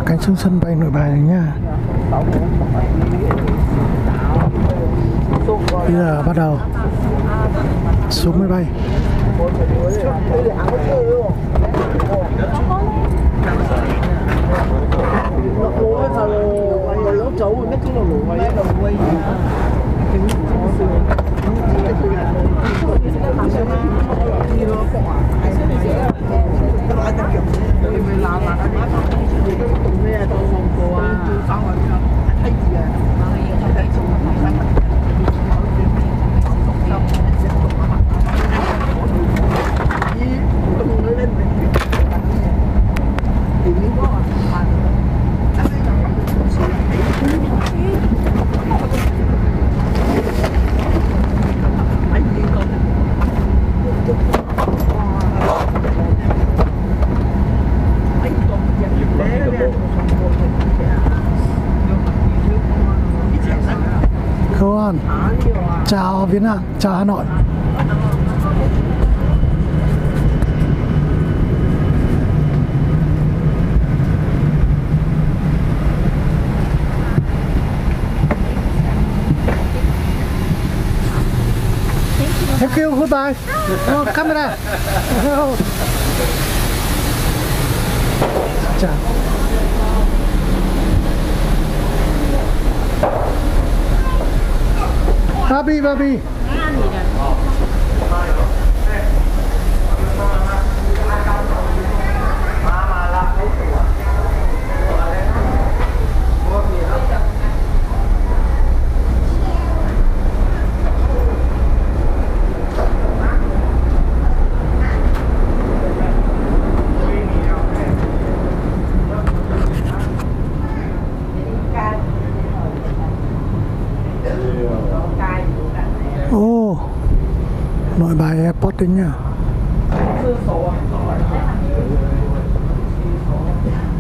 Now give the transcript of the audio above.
cánh xuống sân bay Nội Bài này nha. Bây giờ bắt đầu xuống máy bay. Không, chào Việt Nam, chào Hà Nội. Thank you, goodbye. Oh, camera. Chào. Babi. Nội Bài Airport đấy nha.